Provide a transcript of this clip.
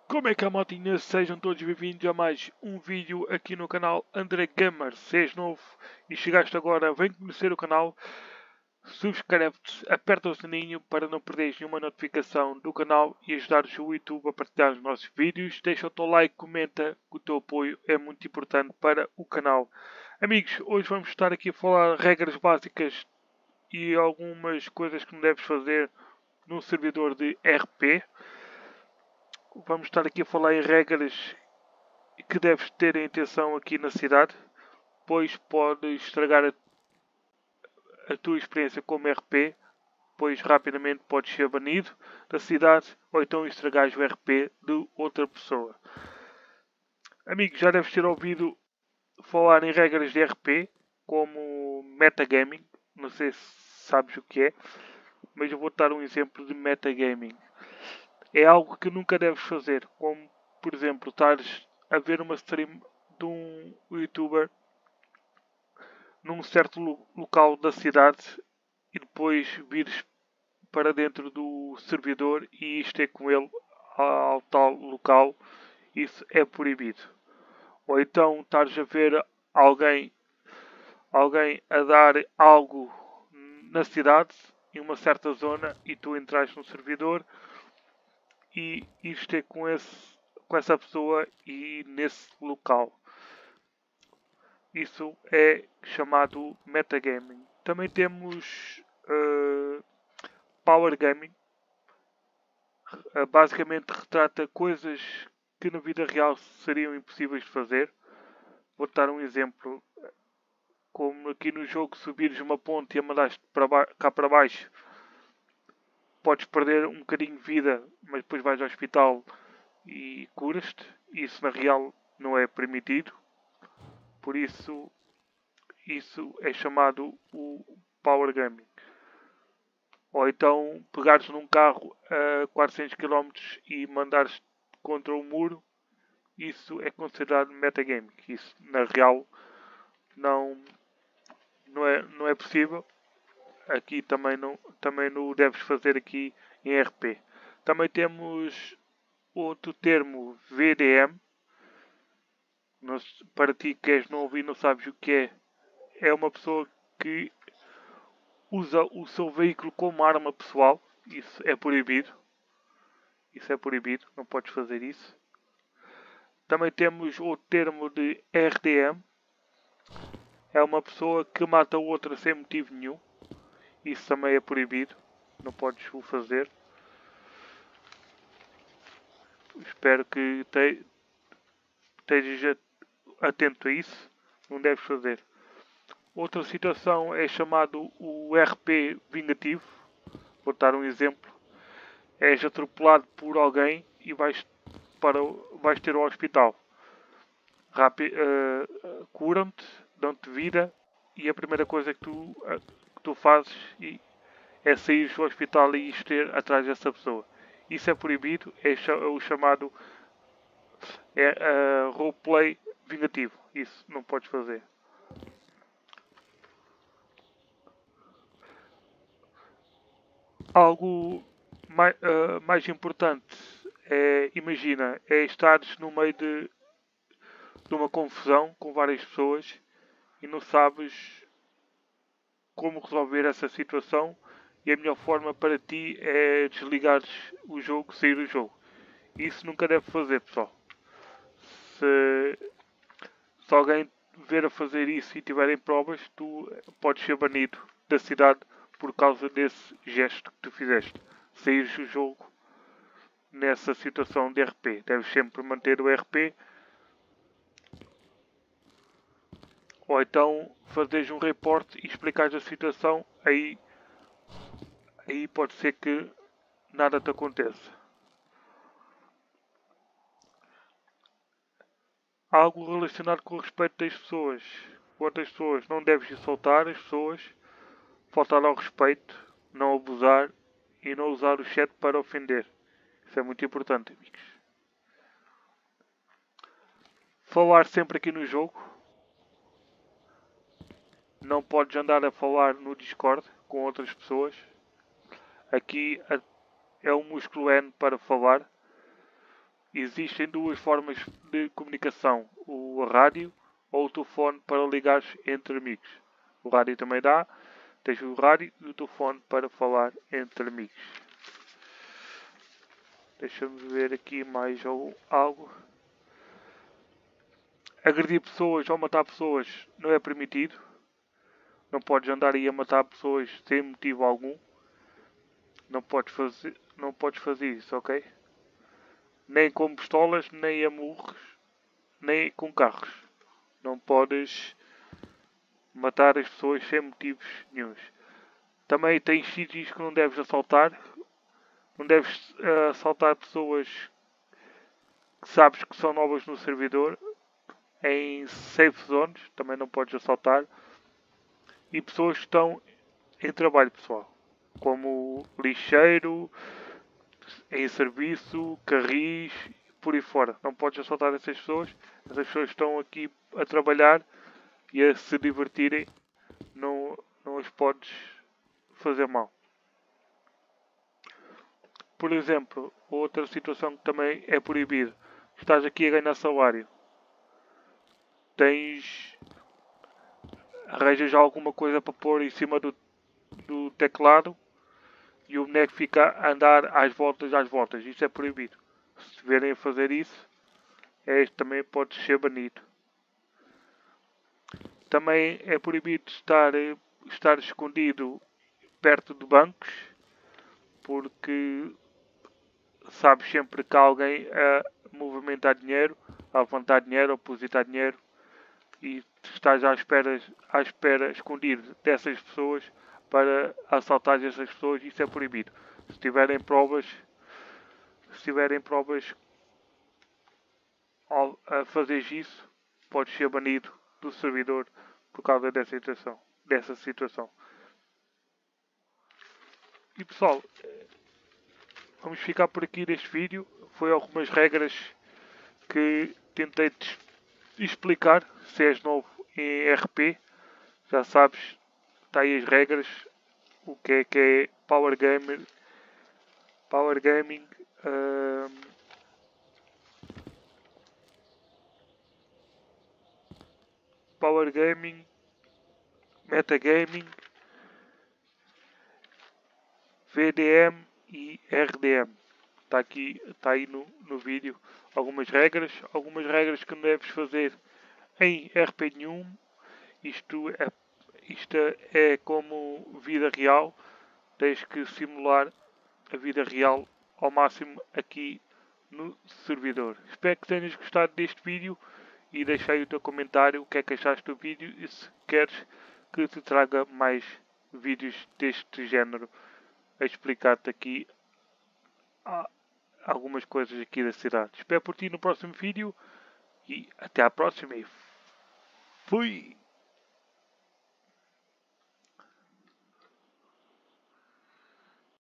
Como é que a maltinha? Sejam todos bem-vindos a mais um vídeo aqui no canal André Gamer. Se és novo e chegaste agora, vem conhecer o canal, subscreve-te, aperta o sininho para não perderes nenhuma notificação do canal e ajudares o YouTube a partilhar os nossos vídeos. Deixa o teu like, comenta, o teu apoio é muito importante para o canal. Amigos, hoje vamos estar aqui a falar regras básicas e algumas coisas que não deves fazer num servidor de RP. Vamos estar aqui a falar em regras que deves ter em atenção aqui na cidade, pois pode estragar a tua experiência como RP, pois rapidamente podes ser banido da cidade ou então estragares o RP de outra pessoa. Amigos, já deves ter ouvido falar em regras de RP, como metagaming, não sei se sabes o que é, mas eu vou dar um exemplo de metagaming. É algo que nunca deves fazer, como por exemplo estares a ver uma stream de um youtuber num certo local da cidade e depois vires para dentro do servidor e ir com ele ao tal local. Isso é proibido. Ou então estares a ver alguém a dar algo na cidade, em uma certa zona, e tu entras no servidor e ires ter com essa pessoa e nesse local. Isso é chamado metagaming. Também temos power gaming. Basicamente retrata coisas que na vida real seriam impossíveis de fazer. Vou dar um exemplo. Como aqui no jogo, subires uma ponte e a mandaste cá para baixo, podes perder um bocadinho de vida, mas depois vais ao hospital e curas-te. Isso na real não é permitido. Por isso é chamado o power gaming. Ou então pegares num carro a 400 km e mandares contra um muro, isso é considerado metagaming. Isso na real não é possível. Aqui também não deves fazer aqui em RP. Também temos outro termo, VDM. Para ti que és novo e não sabes o que é uma pessoa que usa o seu veículo como arma pessoal. Isso é proibido. Isso é proibido, não podes fazer isso. Também temos o termo de RDM. É uma pessoa que mata outra sem motivo nenhum. Isso também é proibido, não podes o fazer. Espero que estejas atento a isso. Não deves fazer. Outra situação é chamado o RP vingativo. Vou dar um exemplo. És atropelado por alguém e vais ter ao hospital. Curam-te, dão-te vida e a primeira coisa que tu fazes é sair do hospital e ir ter atrás dessa pessoa. Isso é proibido, é o chamado roleplay vingativo. Isso não podes fazer. Algo mais importante é, imagina, é estares no meio de uma confusão com várias pessoas e não sabes como resolver essa situação e a melhor forma para ti é desligares o jogo, sair do jogo. Isso nunca deve fazer, pessoal. Se alguém ver a fazer isso e tiverem provas, tu podes ser banido da cidade por causa desse gesto que tu fizeste. Saíres do jogo nessa situação de RP. Deves sempre manter o RP. Ou então fazeres um report e explicares a situação. Aí pode ser que nada te aconteça. Algo relacionado com o respeito das pessoas. Outras pessoas, não deves insultar as pessoas, faltar ao respeito, não abusar e não usar o chat para ofender. Isso é muito importante, amigos. Falar sempre aqui no jogo. Não podes andar a falar no Discord com outras pessoas. Aqui é o músculo N para falar. Existem duas formas de comunicação, o rádio ou o telefone para ligar entre amigos. O rádio também dá, tens o rádio e o telefone para falar entre amigos. Deixa-me ver aqui mais algo. Agredir pessoas ou matar pessoas não é permitido. Não podes andar aí a matar pessoas sem motivo algum. Não podes fazer isso, ok? Nem com pistolas, nem a murros, nem com carros. Não podes matar as pessoas sem motivos nenhuns. Também tens sítios que não deves assaltar. Não deves assaltar pessoas que sabes que são novas no servidor. Em safe zones também não podes assaltar. E pessoas que estão em trabalho, pessoal. Como lixeiro, em serviço, carris, por aí fora. Não podes assaltar essas pessoas. Essas pessoas estão aqui a trabalhar e a se divertirem. Não as podes fazer mal. Por exemplo, outra situação que também é proibido. Estás aqui a ganhar salário. Arranjas já alguma coisa para pôr em cima do teclado e o boneco fica a andar às voltas. Isso é proibido. Se estiverem a fazer isso, também pode ser banido. Também é proibido estar escondido perto de bancos, porque sabes sempre que há alguém a movimentar dinheiro, a levantar dinheiro, a depositar dinheiro, e estás à espera escondido dessas pessoas para assaltar essas pessoas. Isso é proibido. Se tiverem provas a fazer isso, podes ser banido do servidor por causa dessa situação. E pessoal, vamos ficar por aqui neste vídeo. Foi algumas regras que tentei te explicar. Se és novo em RP, já sabes, está aí as regras. O que é Power Gamer, Power Gaming, Power Gaming, Metagaming, VDM e RDM. Está aí no vídeo algumas regras que não deves fazer em RP nenhum. Isto é como vida real. Tens que simular a vida real ao máximo aqui no servidor. Espero que tenhas gostado deste vídeo e deixa aí o teu comentário, o que é que achaste do vídeo e se queres que te traga mais vídeos deste género a explicar-te aqui algumas coisas aqui da cidade. Espero por ti no próximo vídeo e até à próxima e fui!